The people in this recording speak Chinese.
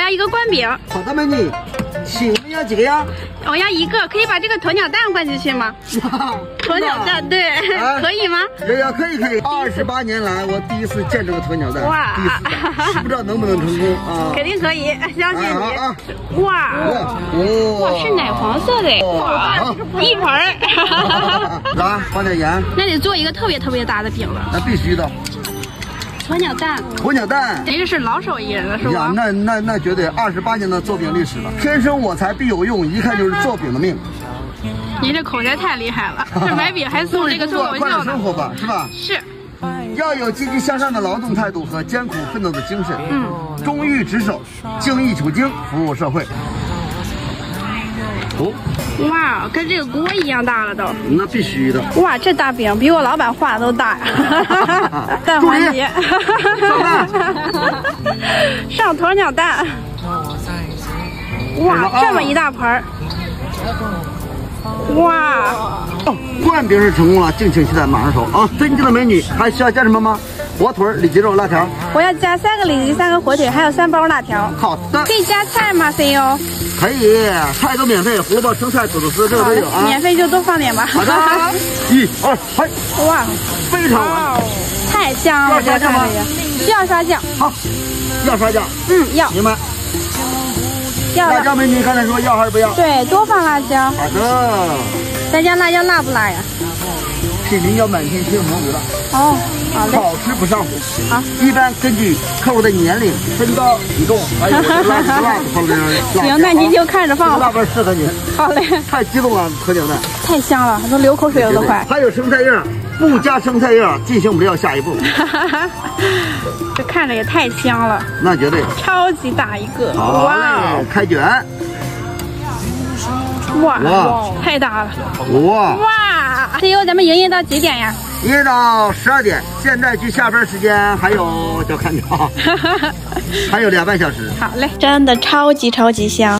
要一个灌饼。 好的，美女。请问要几个呀？ 我要一个，可以把这个鸵鸟蛋灌进去吗？鸵鸟蛋，对，可以吗？ 呀，可以。28年来，我第一次见这个鸵鸟蛋，哇，第一次，不知道能不能成功啊？ 肯定可以，相信你。哇，是奶黄色的，哇，一盆儿。 来，放点盐。 那得做一个特别大的饼了。 那必须的。 鸵鸟蛋，您这是老手艺人了，是吧？ 那绝对28年的做饼历史了。天生我材必有用，一看就是做饼的命。 您这口才太厉害了，这买饼还送这个脱口秀呢。 生活吧，是吧？ 是。 要有积极向上的劳动态度和艰苦奋斗的精神，忠于职守，精益求精，服务社会。 哇，跟这个锅一样大了都。 那必须的。 哇，这大饼比我老板画的都大呀！蛋环节，上鸵鸟蛋。哇，这么一大盆儿。哇！ 灌饼是成功了，敬请期待，马上收啊！尊敬的美女，还需要加什么吗？火腿、里脊肉、辣条。 我要加3个里脊、3个火腿，还有3包辣条。 好的。可以加菜吗 ？CEO？ 可以，菜都免费，胡萝卜、生菜、土豆丝这个都有啊。 免费就多放点吧。 好的。1、2、3。哇，非常完美， 太香了！ 要刷酱吗？ 需要刷酱。 好，要刷酱。 要。 明白。 要辣椒美女刚才说要还是不要？ 对，多放辣椒。 好的。 咱家辣椒辣不辣呀？ 品名叫满天星魔鬼辣。 哦，好嘞。 好吃不上火。 好。 一般根据客户的年龄、身高、体重，还有辣子放在这。 行，那您就看着放吧。 辣味适合您。 好嘞。 太激动了，鸵鸟蛋。 太香了，都流口水了都快。 还有生菜叶，不加生菜叶进行不了下一步。 这看着也太香了。 那绝对。 超级大一个。 哇！开卷。 哇，太大了！ 哇 ！CEO，咱们营业到几点呀？ 营业到12点，现在距下班时间还有，叫看着，还有2个半小时。 好嘞，真的超级香。